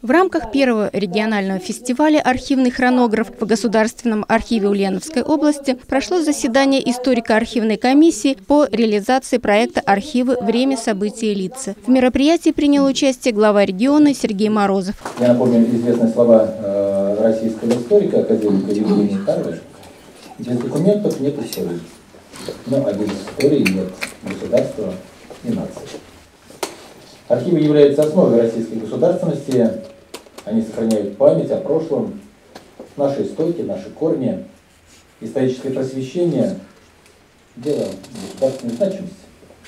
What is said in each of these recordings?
В рамках первого регионального фестиваля «Архивный хронограф» в Государственном архиве Ульяновской области прошло заседание историко-архивной комиссии по реализации проекта «Архивы. Время, события и лица». В мероприятии принял участие глава региона Сергей Морозов. Я напомню известные слова российского историка, академика Евгения Карлова: без документов нет истории, а без истории нет государства и нации. Архивы являются основой российской государственности. Они сохраняют память о прошлом, наши истоки, наши корни. Историческое просвещение – дело государственной значимости.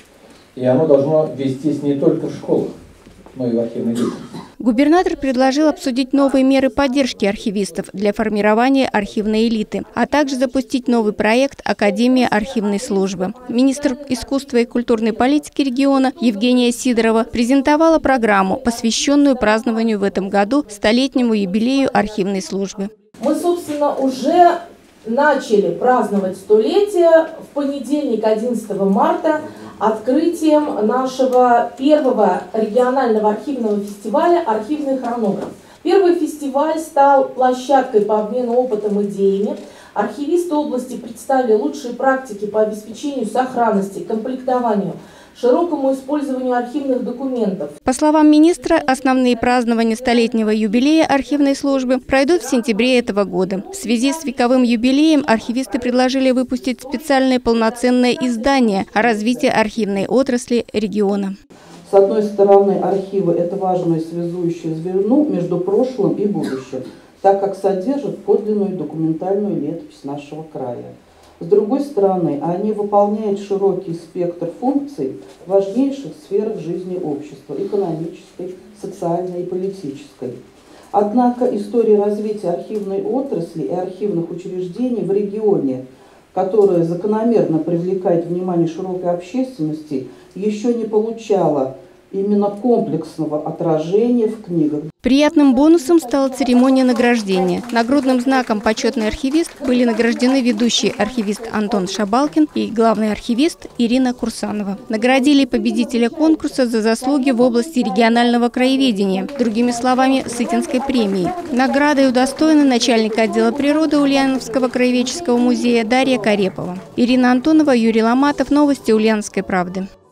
И оно должно вестись не только в школах, но и в архивной деятельности. Губернатор предложил обсудить новые меры поддержки архивистов для формирования архивной элиты, а также запустить новый проект «Академия архивной службы». Министр искусства и культурной политики региона Евгения Сидорова презентовала программу, посвященную празднованию в этом году столетнему юбилею архивной службы. Мы, собственно, уже начали праздновать столетие в понедельник, 11 марта, открытием нашего первого регионального архивного фестиваля «Архивный хронограф». Первый фестиваль стал площадкой по обмену опытом и идеями. Архивисты области представили лучшие практики по обеспечению сохранности, комплектованию, широкому использованию архивных документов. По словам министра, основные празднования столетнего юбилея архивной службы пройдут в сентябре этого года. В связи с вековым юбилеем архивисты предложили выпустить специальное полноценное издание о развитии архивной отрасли региона. С одной стороны, архивы – это важное связующее звено между прошлым и будущим, так как содержат подлинную документальную летопись нашего края. С другой стороны, они выполняют широкий спектр функций в важнейших сферах жизни общества – экономической, социальной и политической. Однако история развития архивной отрасли и архивных учреждений в регионе, которая закономерно привлекает внимание широкой общественности, еще не получала именно комплексного отражения в книгах. Приятным бонусом стала церемония награждения. Нагрудным знаком «Почетный архивист» были награждены ведущий архивист Антон Шабалкин и главный архивист Ирина Курсанова. Наградили победителя конкурса за заслуги в области регионального краеведения, другими словами, Сытинской премии. Наградой удостоена начальник отдела природы Ульяновского краеведческого музея Дарья Карепова. Ирина Антонова, Юрий Ломатов. Новости Ульяновской правды.